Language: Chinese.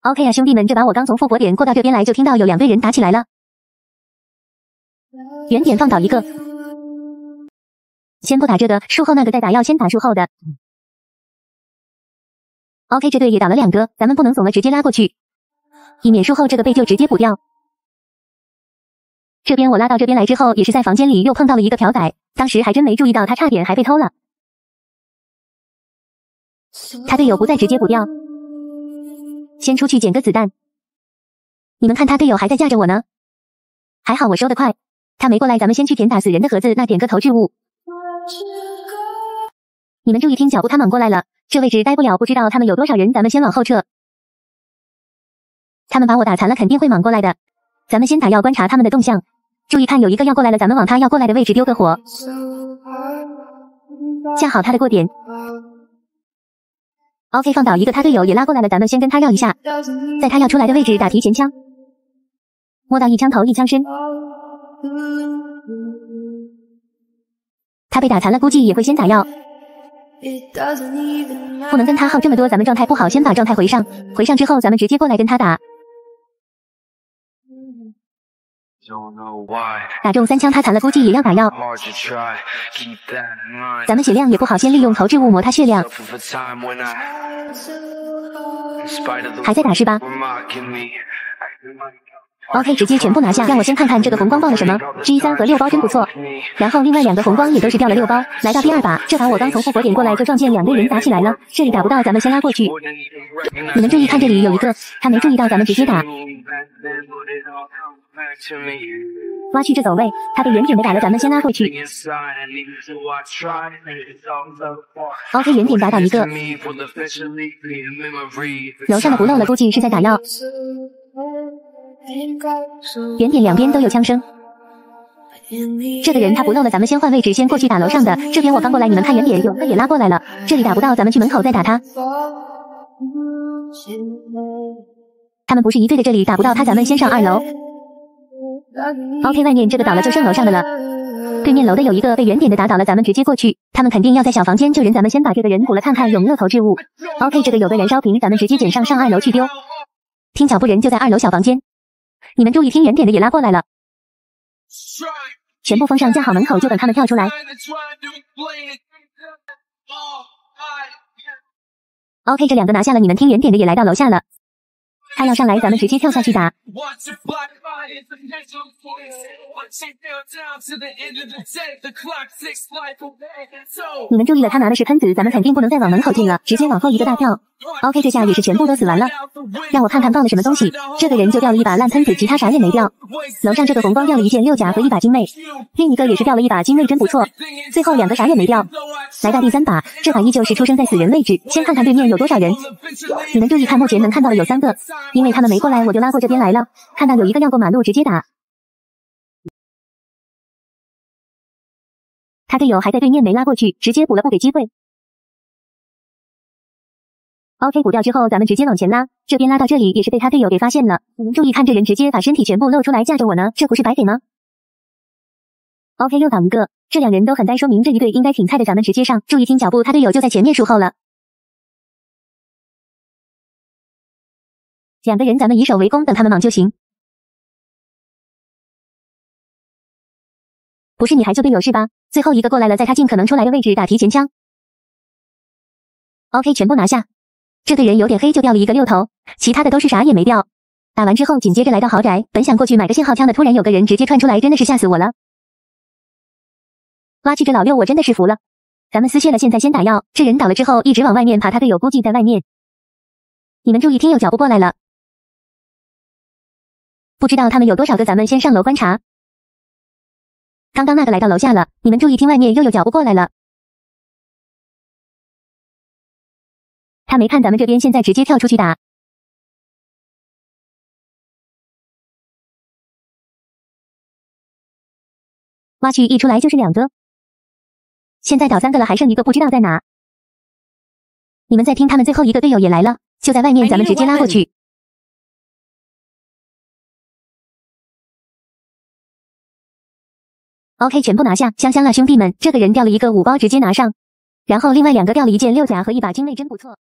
OK 啊，兄弟们，这把我刚从复活点过到这边来，就听到有2队人打起来了。原点放倒一个，先不打这个，术后那个再打，要先打术后的。OK， 这队也倒了2个，咱们不能怂了，直接拉过去，以免术后这个被就直接补掉。这边我拉到这边来之后，也是在房间里又碰到了一个朴仔，当时还真没注意到他差点还被偷了。他队友不再直接补掉，先出去捡个子弹。你们看他队友还在架着我呢，还好我收得快，他没过来，咱们先去填打死人的盒子，那点个投掷物。你们注意听脚步，他莽过来了，这位置待不了，不知道他们有多少人，咱们先往后撤。他们把我打残了，肯定会莽过来的，咱们先打药，观察他们的动向，注意看有一个要过来了，咱们往他要过来的位置丢个火，架好他的过点。OK， 放倒一个，他队友也拉过来了，咱们先跟他绕一下，在他要出来的位置打提前枪，摸到一枪头一枪身。他被打残了，估计也会先打药，不能跟他耗这么多，咱们状态不好，先把状态回上，回上之后咱们直接过来跟他打。打中3枪，他残了，估计也要打药，咱们血量也不好，先利用投掷物磨他血量。还在打是吧？OK， 直接全部拿下，让我先看看这个红光爆了什么。G3和6包真不错，然后另外2个红光也都是掉了6包。来到第2把，这把我刚从复活点过来，就撞见2队人打起来了，这里打不到，咱们先拉过去。你们注意看，这里有一个，他没注意到，咱们直接打。挖去这走位，他被远点的打了，咱们先拉过去。OK， 远点打倒一个，楼上的不漏了，估计是在打药。远点两边都有枪声，这个人他不漏了，咱们先换位置，先过去打楼上的。这边我刚过来，你们看远点有个也拉过来了，这里打不到，咱们去门口再打他。他们不是一队的，这里打不到他，咱们先上2楼。OK， 外面这个倒了，就剩楼上的了。对面楼的有一个被远点的打倒了，咱们直接过去，他们肯定要在小房间救人，咱们先把这个人补了，看看有没有投掷物。OK， 这个有个燃烧瓶，咱们直接捡上2楼去丢。听脚步人就在2楼小房间，你们注意听，远点的也拉过来了，全部封上，架好门口，就等他们跳出来。OK， 这2个拿下了，你们听远点的也来到楼下了，他要上来，咱们直接跳下去打。你们注意了，他拿的是喷子，咱们肯定不能再往门口进了，直接往后一个大跳。OK， 这下也是全部都死完了。让我看看爆了什么东西，这个人就掉了一把烂喷子，其他啥也没掉。楼上这个红光掉了一件6甲和一把精锐，另一个也是掉了一把精锐，真不错。最后2个啥也没掉。来到第3把，这把依旧是出生在死人位置，先看看对面有多少人。你们注意看，目前能看到的有3个，因为他们没过来，我就拉过这边来了。看到有一个要过马路，直接打。他队友还在对面没拉过去，直接补了，不给机会。OK， 补掉之后，咱们直接往前拉，这边拉到这里也是被他队友给发现了。你们注意看，这人直接把身体全部露出来架着我呢，这不是白给吗 ？OK， 又倒一个，这2人都很呆，说明这一队应该挺菜的，咱们直接上。注意听脚步，他队友就在前面术后了。2个人咱们以守为攻，等他们莽就行。不是你还救队友是吧？最后一个过来了，在他尽可能出来的位置打提前枪。OK， 全部拿下。这队人有点黑，就掉了一个6头，其他的都是啥也没掉。打完之后，紧接着来到豪宅，本想过去买个信号枪的，突然有个人直接窜出来，真的是吓死我了。挖去这老6，我真的是服了。咱们撕血了，现在先打药。这人倒了之后，一直往外面爬，他队友估计在外面。你们注意听，有脚步过来了。不知道他们有多少个，咱们先上楼观察。刚刚那个来到楼下了，你们注意听，外面又有脚步过来了。他没看咱们这边，现在直接跳出去打。挖去一出来就是2个，现在倒3个了，还剩一个不知道在哪。你们再听，他们最后一个队友也来了，就在外面，咱们直接拉过去。OK， 全部拿下，香香了兄弟们，这个人掉了一个5包，直接拿上。然后另外2个掉了一件6甲和一把精锐，真不错。